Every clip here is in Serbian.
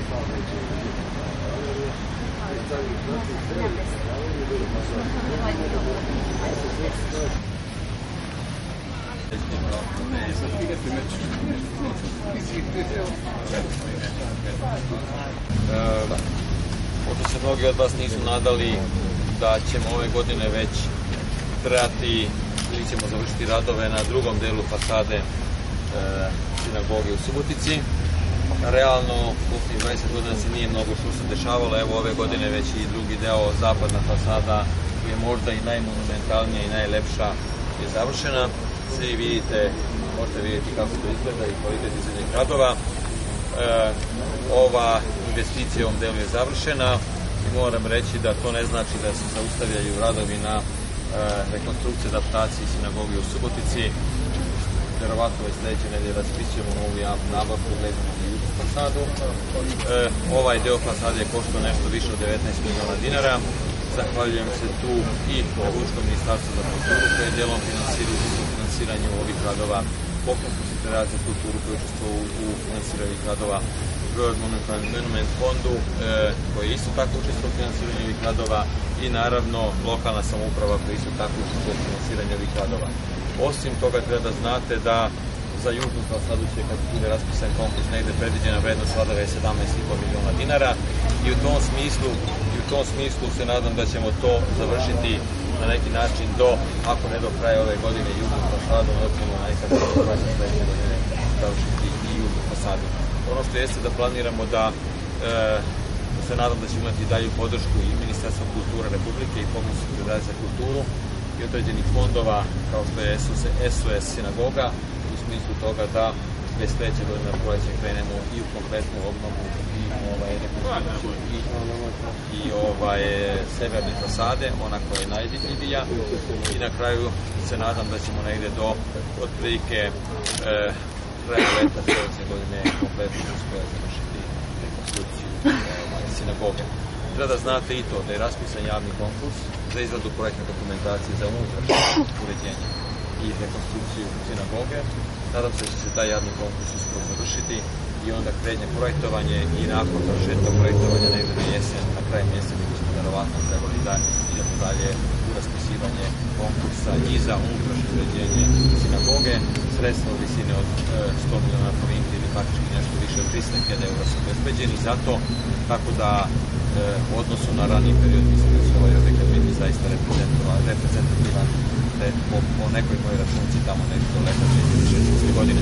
Možda se mnogi od vas nisu nadali da ćemo ove godine već trebati ili ćemo završiti radove na drugom delu fasade sinagoge u Subotici. Realno, posljednjih 20 godina se nije mnogo što se dešavalo. Evo ove godine već i drugi deo, zapadna fasada, koja je možda i najmonumentalnija i najlepša, je završena. Svi vidite, možete vidjeti kako to izgleda i kvalitet izglednih radova. Ova investicija u ovom delu je završena i moram reći da to ne znači da se zaustavljaju radovi na rekonstrukciji, adaptaciji sinagoge u Subotici. Verovatno i sledeće nedelje raspisujemo novu javnu nabavku vezano za južnu fasadu. Ovaj deo fasade je koštao nešto više od 19 miliona dinara. Zahvaljujem se tu i Republičkom ministarstvu za kulturu koje je delom finansiranju ovih radova, Pokrajinskoj federaciji za kulturu koji učestvuje u finansiranju ovih radova, World Monument fondu koji je isto tako učestvuje u finansiranju ovih radova i naravno lokalna samouprava koja isto tako učestvuje u finansiranju ovih radova. Osim toga treba da znate da za južnu fasadu će, kad bude raspisan konkurs, negde predviđena vrednost radova je 17,5 miliona dinara i u tom smislu se nadam da ćemo to završiti na neki način ako ne do kraja ove godine južnu fasadu, onda ćemo najkasnije do kraja sledeće godine završiti i južnu fasadu. Ono što jeste da planiramo da se nadam da ćemo imati dalju podršku i Ministarstva kulture Republike i Pokrajinske federacije za kulturu i određenih fondova kao što je SOS sinagoga, u smislu toga da već sledeće godine na proleće krenemo i u kompletnu obnovu i severne fasade, ona koja je najvidljivija, i na kraju se nadam da ćemo negde do otprilike kraja leta sledeće godine kompletno uspjeti završiti rekonstrukciju sinagoge. Treba da znate i to da je raspisan javni konkurs za izradu projektne dokumentacije za unutrašnje uređenje i rekonstrukciju sinagoge. Nadam se da će se taj javni konkurs uskoro završiti i onda krene projektovanje i nakon završetka projektovanja negde na jesen, na kraju mjeseca mi bismo verovatno trebali da idemo dalje u raspisivanje konkursa i za unutrašnje uređenje sinagoge. Sredstva u visini od 100 miliona forinti ili faktički nešto više od 300.000 eura su obezbeđeni za to, tako da u odnosu na raniji period mislim da će ovaj objekat biti zaista reprezentativan po nekoj mojoj računci tamo nekako do leta 2016. godine.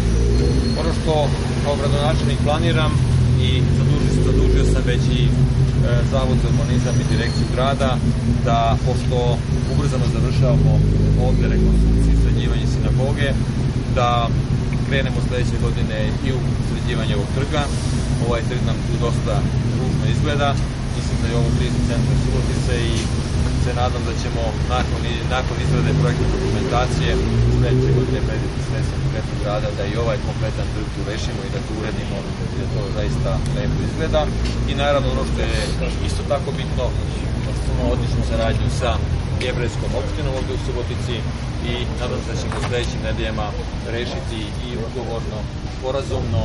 Ono što kao gradonačelnik planiram i zadužio sam već i Zavod za urbanizam i direkciju grada da, pošto ubrzano završavamo ovde rekonstrukciju i sređivanje sinagoge, da krenemo sledeće godine i u sređivanje ovog trga. Ovaj trg nam tu dosta ružno izgleda. Mislim da je ovo krizni centar Subotice i se nadam da ćemo nakon izrade projektne dokumentacije sledeće godine predvideti sredstva konkretnog grada da i ovaj kompletan trg tu rešimo i da tu uredimo i da to zaista lepo izgleda. I naravno ono što je isto tako bitno, imamo odličnu saradnju sa jevrejskom opštinom ovde u Subotici i nadam se da ćemo u sledećim nedeljama rešiti i ugovorno, sporazumno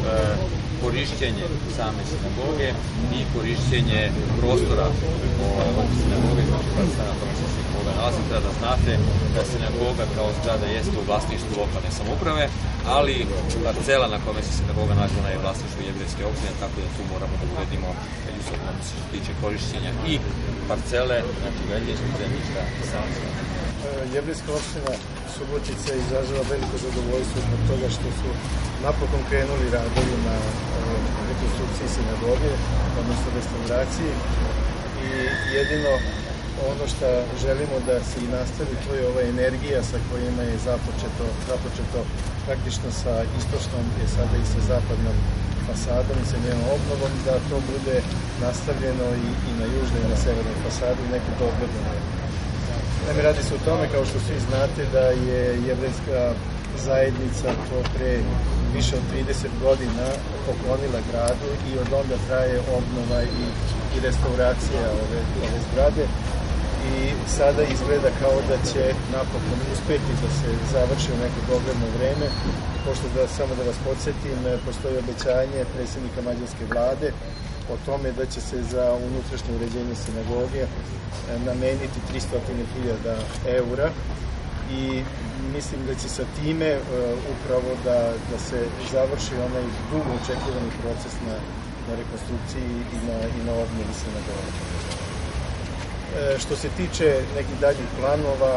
korišćenje same sinagoge i korišćenje prostora ovog sinagoge, znači parcela na kome se sinagoga nalazi. Treba da znate da sinagoga kao zgrada jeste u vlasništvu lokalne samouprave, ali parcela na kome se sinagoga nalazi ona je vlasništvo jevrejske opštine, tako da tu moramo da uredimo međusobno što se tiče korišćenja i parcele, znači veljinskog zemljišta i same sinagoge. Jevrejska opština Subotica izražava veliko zadovoljstvo zbog toga što su napokon krenuli radovi na rekonstrukciji sinagoge, odnosno restauraciji, i jedino ono što želimo da se i nastavi, to je ova energija sa kojima je započeto praktično sa istočnom i sada i sa zapadnom fasadom i sa njenom obnovom, da to bude nastavljeno i na južnoj i na severnoj fasadi u nekom doglednom vremenu. Naime, radi se o tome, kao što svi znate, da je jevrejska zajednica to pre više od 30 godina poklonila gradu i od onda traje obnova i restauracija ove zgrade. i sada izgleda kao da će napokon uspeti da se završi u neko dogledno vreme, pošto samo da vas podsjetim, postoji obećanje predsjednika mađarske vlade o tome da će se za unutrašnje uređenje sinagoge nameniti 300.000 eura i mislim da će sa time upravo da se završi onaj dugo očekivani proces na rekonstrukciji i na obnovi sinagoge. Što se tiče nekih daljih planova,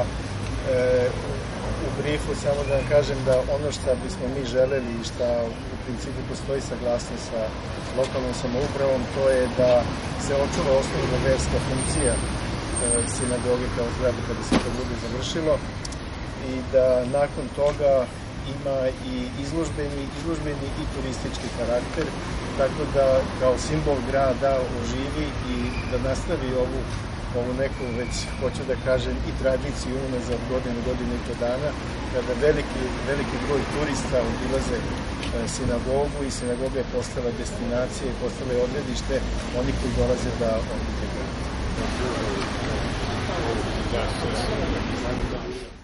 u briefu samo da vam kažem da ono što bismo mi želeli i što u principu postoji saglasnost sa lokalnom samoupravom, to je da se očuva osnovna verska funkcija sinagoge kao zgrade kada se to bude završilo i da nakon toga ima i izložbeni i turistički karakter, tako da kao simbol grada oživi i da nastavi ovu neku, već hoću da kažem, i tradiciju unazad godinu i po dana, kada veliki broj turista obilaze sinagogu i sinagoga je postala destinacija i postala je odredište oni koji dolaze da ovdje gledaju.